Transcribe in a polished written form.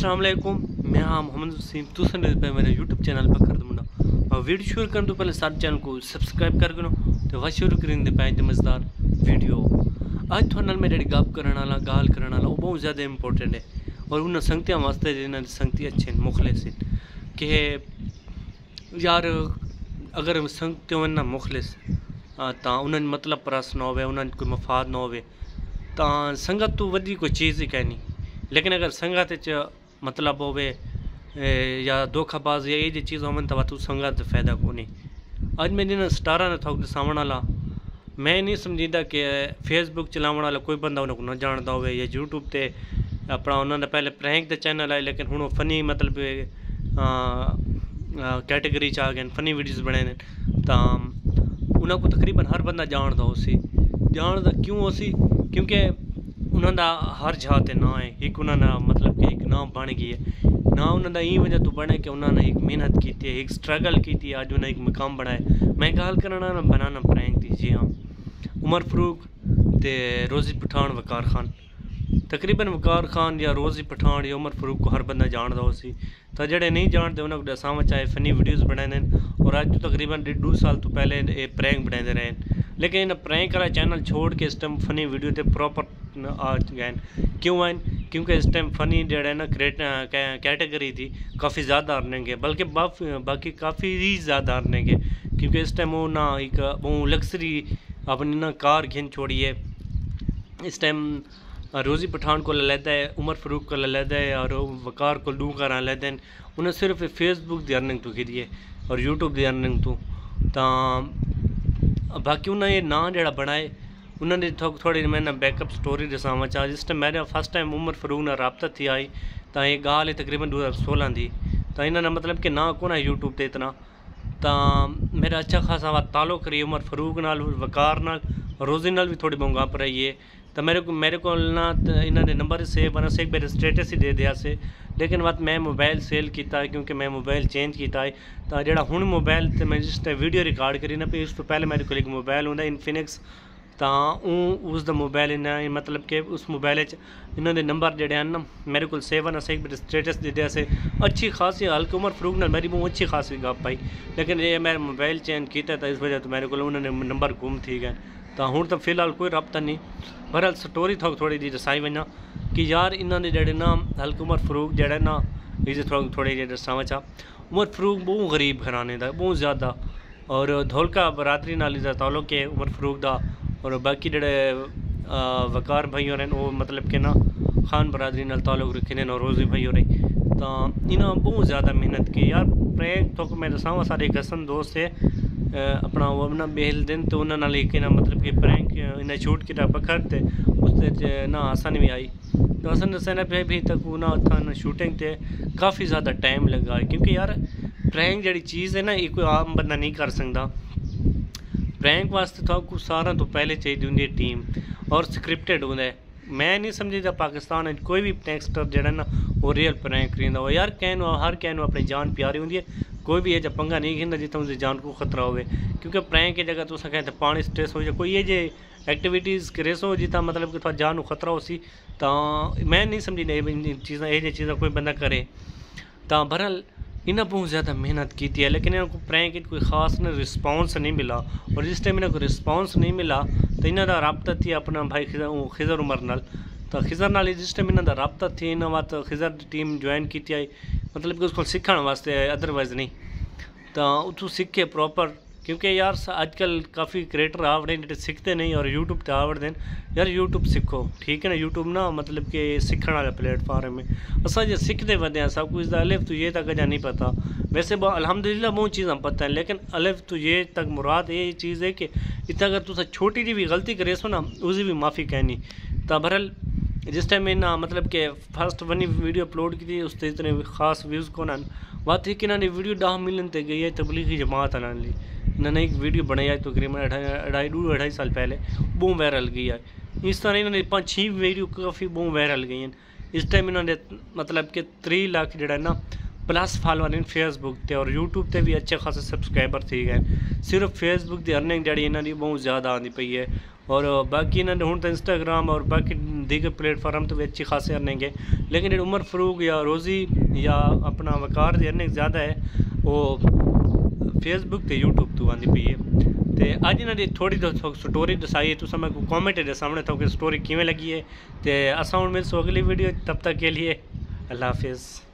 अस्सलाम वालेकुम, मैं मोहम्मद वसीम तुसन पे मेरे यूट्यूब चैनल पर कर दूँगा। वीडियो शुरू करने तो पहले सारे चैनल को सब्सक्राइब कर करो तो वह शुरू करेंगे पाए मज़ेदार वीडियो। आज थोड़े नाल मैं जी गप करने वाला गाल करने वाला वो बहुत ज़्यादा इंपॉर्टेंट है और उन्होंने संगतियों वास्ते जिन्होंने संगती अच्छे मुखलिस कि यार अगर संगतियों ना मुखलिस तो उन्होंने मतलब परस ना हो, उन्होंने कोई मफाद ना हो तो संगत तो वधी कोई चीज़ ही कहनी। लेकिन अगर संगत मतलब होवे या धोखाबाज या ये चीज़ होवन तो तू संगत फ़ायदा को नहीं। अज मैं जिन्हें स्टारा ने थोक सामने वाला मैं नहीं समझीदा कि फेसबुक चलाने वाला कोई बंदा उन्हें ना जानता हो या यूट्यूब ते अपना उन्होंने पहले प्रैंक के चैनल आए लेकिन हुण फनी मतलब कैटेगरी च आ गए फनी वीडियोज़ बने तो उन्होंने तकरीबन हर बंदा जानता हो सी जानता क्यों हो सी क्योंकि उन्होंने हर जगह ते ना है एक उन्होंने मतलब कि एक नाम बन गई है ना उन्होंने ई वजह तो बने कि उन्होंने एक मेहनत की थी एक स्ट्रगल की थी आज उन्हें एक मुकाम बनाया। मैं गाल करना बनाना प्रैंक थी जी हाँ उमर फारूक ते रोज़ी पठान वकार खान तकरीबन वकार खान या रोज़ी पठान या उमर फारूक को हर बंदा जानता हो सी तो जड़े नहीं जानते उन्होंने दसा चाहे फनी वीडियोज़ बनाए और अज तो तकरीबन 1.5 साल तो पहले ये प्रैंक बनाते रहे। लेकिन इन प्रैंक वाला चैनल छोड़ के इस टाइम फनी वीडियो ते प्रॉपर आ गए क्यों आए क्योंकि इस टाइम फनी जड़ा ना कैटेगरी थी काफ़ी ज़्यादा अर्निंग है बल्कि बाकी काफ़ी ही ज़्यादा अर्निंग है क्योंकि इस टाइम वो ना एक वो लग्जरी अपनी ना कार घिन छोड़ी है। इस टाइम रोज़ी पठान को लेता है उमर फारूक को लेता है और वकार को डू कर लेते हैं उन्हें सिर्फ फेसबुक की अर्निंग तो की है और यूट्यूब की अर्निंग तो बाकी उन्हें ये ना जड़ा बनाए उन्होंने थोड़ी मैंने बैकअप स्टोरी दसावा चाह जिस टाइम मेरा फर्स्ट टाइम उमर फारूक ना रबता थी आई तो ये गाल है तकरीबन 2016 की तो इन्होंने मतलब कि ना कौन है यूट्यूब पर इतना तो मेरा अच्छा खासा ताल्लुक रही उमर फारूक नाल वकार नाल रोज़ी नाल भी थोड़ी बहुत गप रही है तो मेरे को ना इन्होंने नंबर सेव बना से एक बार स्टेटस ही दे दिया से लेकिन बात मैं मोबाइल सेल किया है क्योंकि मैं मोबाइल चेंज किया है तो जड़ा हुण मोबाइल तो मैं जिस वीडियो रिकॉर्ड करी ना इस तो पहले मेरे को एक मोबाइल होंगे इनफिनिक्स तो उस मोबाइल इन्हें मतलब कि उस मोबाइल इन्होंने नंबर जड़े हैं ना मेरे को सेव ना से एक बार स्टेटस दे दिया से अच्छी खासी हल्के उमर फारूक ने मेरी बहुत अच्छी खासी गप पाई लेकिन ये मैं मोबाइल चेंज किया तो इस वजह तो मेरे को उन्होंने नंबर गुम थी गए तो हूँ तो फिलहाल कोई रबता नहीं। बहरहाल स्टोरी थोड़ी जी दसाई वना कि यार इन्होंने जड़े ना हल्के उमर फारूक जड़े ना इसे थोड़ी जी दसावा चाह उमर फारूक बहुत गरीब घराने का बहुत ज़्यादा और धौलका बरादरी नाल इसका ताल्लुक है उमर फारूक का और बाकी जड़े वकार भाई हो रहे वो मतलब कि ना खान बरादरी नाल ताल्लुक रखे और रोज़ी भाई हो रहे तो इन्हें बहुत ज़्यादा मेहनत की यार प्रैंक तो मैं दसावा सारे एक हसन दोस्त है अपना वो अपना बेहल दिन तो उन्होंने लेके ना मतलब कि प्रैंक इन्हें शूट किया बखर थे उस ना हसन भी आई तो हसन हसन पे भी तक वो ना शूटिंग थे काफ़ी ज़्यादा टाइम लगा क्योंकि यार प्रैंक जड़ी चीज़ है ना ये कोई आम बंदा नहीं कर सकता। प्रैंक वास्ते तो कुछ सारा तो पहले चाहिए होंगी टीम और स्क्रिप्टेड होंगे। मैं नहीं समझता पाकिस्तान कोई भी प्रैंकस्टर जड़ा ना वो रियल प्रैंक करीदा हो यार कहनो हर कहनो अपनी जान प्यारी होंगी है कोई भी ये पंगा नहीं खिंदा जितना उसकी जान को खतरा हो क्योंकि प्रैंक की जगह तुम कहते पानी स्ट्रेस हो या कोई ये जे एक्टिविटीज़ करेसो जितना मतलब कि थोड़ा जान को खतरा हो सी तो मैं नहीं समझी चीज़ा ये चीज़ा कोई बंदा करे तो बहरहाल इन्हें बहुत ज़्यादा मेहनत की है लेकिन इनको प्रैंक कोई ख़ास ने रिस्पॉन्स नहीं मिला और जिस टाइम इन्हें कोई रिस्पॉन्स नहीं मिला तो इन्हों का रबता थी अपना भाई खिजर उमर नाल तो खिजर नाल जिस टाइम इन्हों का रबता थी इन्होंने बात खिजर टीम ज्वाइन की आई मतलब कि उसको सीखने वास्ते अदरवाइज नहीं तो उतू सीखे प्रॉपर क्योंकि यार आजकल काफ़ी क्रिएटर आवड़े जो सीखते नहीं और यूट्यूब पर आवड़ते हैं यार यूट्यूब सीखो ठीक है ना यूट्यूब ना मतलब कि सीखने वाला प्लेटफॉर्म है असा जो सीखते वह सब कुछ अलिफ तो ये तक अजा नहीं पता वैसे अल्हम्दुलिल्लाह बहुत चीज़ हम पता है लेकिन अलिफ तो ये तक मुराद ये चीज़ है कि इतना अगर तुम छोटी जी भी गलती करे सो ना उसकी भी माफ़ी कहनी तो बहरहाल जिस टाइम इन्हें मतलब कि फर्स्ट बनी वीडियो अपलोड की थी उस इतने खास व्यूज़ को ना बात थी कि इन्होंने वीडियो 10 मिलियन तक गई है तबलीगी जमात ली इन्होंने एक वीडियो बनाई है तकरीबन 2.5 साल पहले बहुत वायरल गई है। इस तरह इन्होंने 5-6 वीडियो काफ़ी बहुत वायरल गई हैं। इस टाइम इन्होंने मतलब कि 3 लाख जड़ा ना प्लस फॉलोअर इन फेसबुक ते और यूट्यूब ते भी अच्छे खासे सब्सक्राइबर थी गए। सिर्फ फेसबुक की अर्निंग जड़ी इन्होंने बहुत ज़्यादा आती पई है और बाकी इन्होंने हूँ तो इंस्टाग्राम और बाकी दीगर प्लेटफार्म तो भी अच्छी खासी अर्निंग है, लेकिन उमर फरूक या रोज़ी या अपना वकार की अर्निंग ज़्यादा है वो फेसबुक ते यूट्यूब तो आती पई है। तो अज इन्होंने थोड़ी स्टोरी दसाई है, तुम मैं कॉमेंट दे सामने तो स्टोरी किमें लगी है। तो असा हूँ मिलसूँ अगली वीडियो, तब तक के लिए अल्लाह हाफिज़।